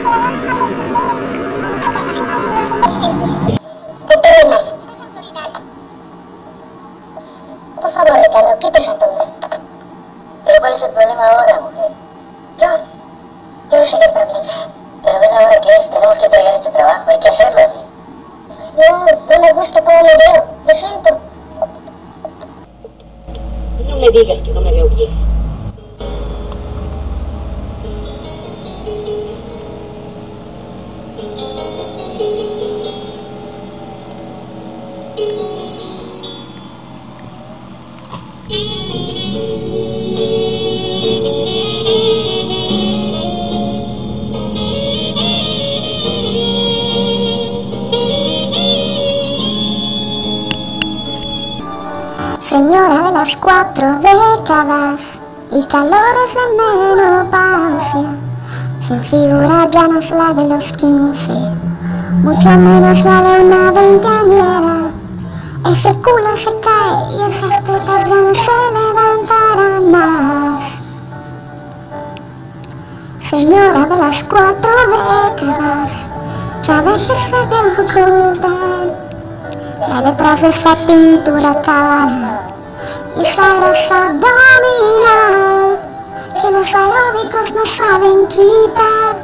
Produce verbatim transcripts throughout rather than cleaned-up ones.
¿Qué te llamas? Por favor, Ricardo, quítese entonces. ¿Pero cuál es el problema ahora, mujer? Yo, yo soy el problema. Pero ves ahora qué es, tenemos que entregar este trabajo, hay que hacerlo así. No, no me gusta cómo me veo, lo siento. No me digas que no me veo bien. Señora de las cuatro décadas y calores de menopausia, su figura ya no es la de los quince, mucho menos la de una veinteañera. Ese culo se cae y esas tetas ya no se levantarán más. Señora de las cuatro décadas, ya déjese de ocultar, ya detrás de esa pintura cara y esa grasa abdominal que los aeróbicos no saben quitar.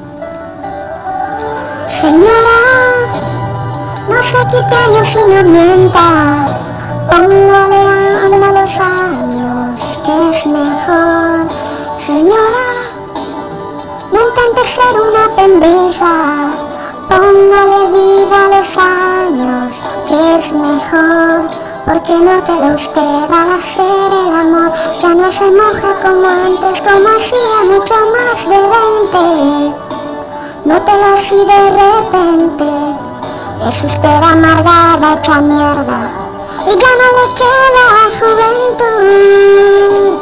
Señora, no se quite años y no mienta, póngale anda a los años que es mejor. Señora, no intente ser una pendeja, póngale vida a los años que es mejor, porque no te lo usted al hacer el amor, ya no se moja como antes, como hacía mucho más de veinte, no te lo así de repente, es usted amargada hecha mierda, y ya no le queda juventud.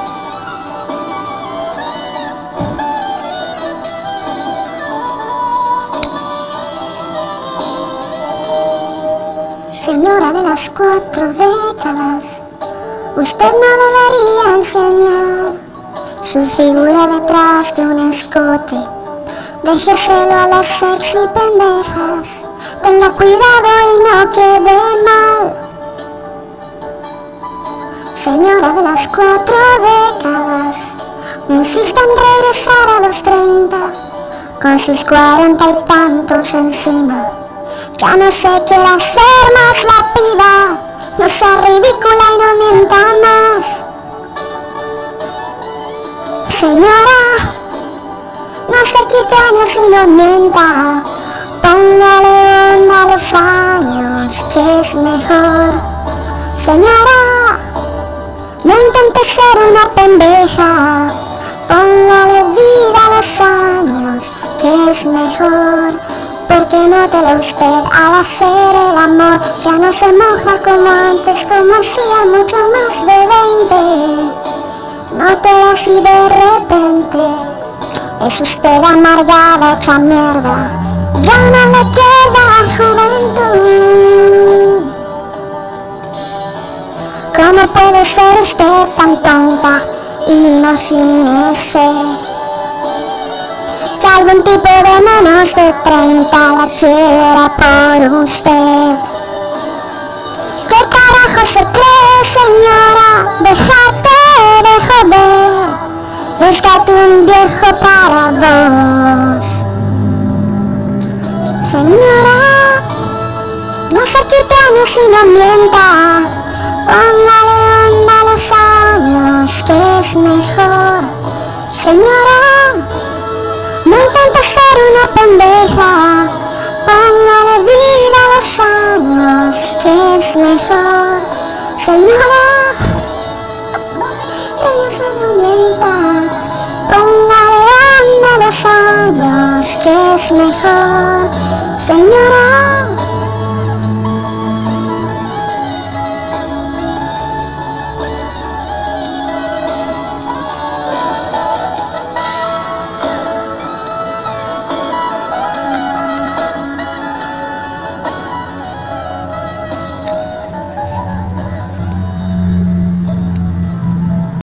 Señora de las cuatro décadas, usted no debería enseñar su figura detrás de un escote, déjeselo a las sexy pendejas, tenga cuidado y no quede mal. Señora de las cuatro décadas, no insista en regresar a los treinta, con sus cuarenta y tantos encima. Ya no sé qué hacer más la piba, no sea ridícula y no mienta más. Señora, no se quite años y no mienta, póngale onda a los años que es mejor. Señora, no intente ser una pendeja, póngale vida a los años que es mejor, porque no te lo usted al hacer el amor, ya no se moja como antes, como hacía mucho más de veinte, no te lo así de repente, es usted amargada hecha mierda, ya no le queda juventud. ¿Cómo puede ser usted tan tonta? Imagínese que algún tipo de menos de treinta la quiera por usted. ¿Qué carajo se cree, señora? Déjate de joder, búscate un viejo para vos. Señora, no se quite años y no mienta, póngale onda a los años que es mejor. Señora, no intente ser una pendeja, póngale vida a los años que es mejor. Señora, ella se no mienta, póngale onda a los años que es mejor. Señora,